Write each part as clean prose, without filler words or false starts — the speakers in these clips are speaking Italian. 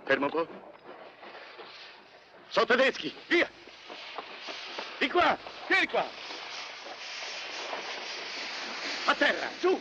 Fermo un po'. Sono tedeschi, via! Di qua, vieni qua! A terra, giù!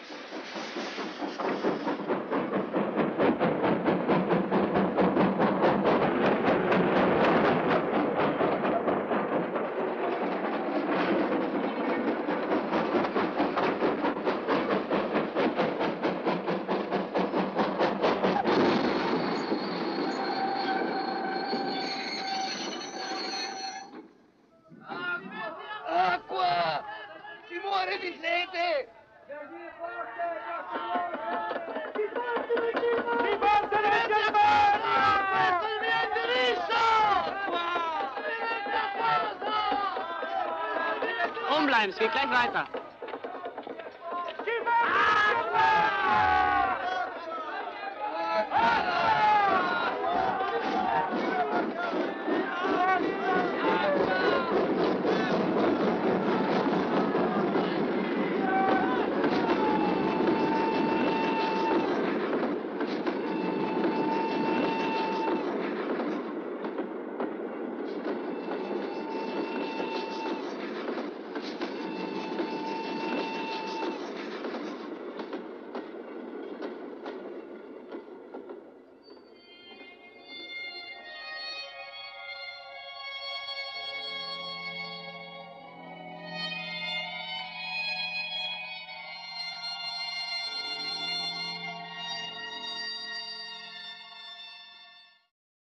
Acqua! Si muore di sete! Si portano i germani! Questo è il mio indirizzo! Umbleiben, es geht gleich weiter. Acqua!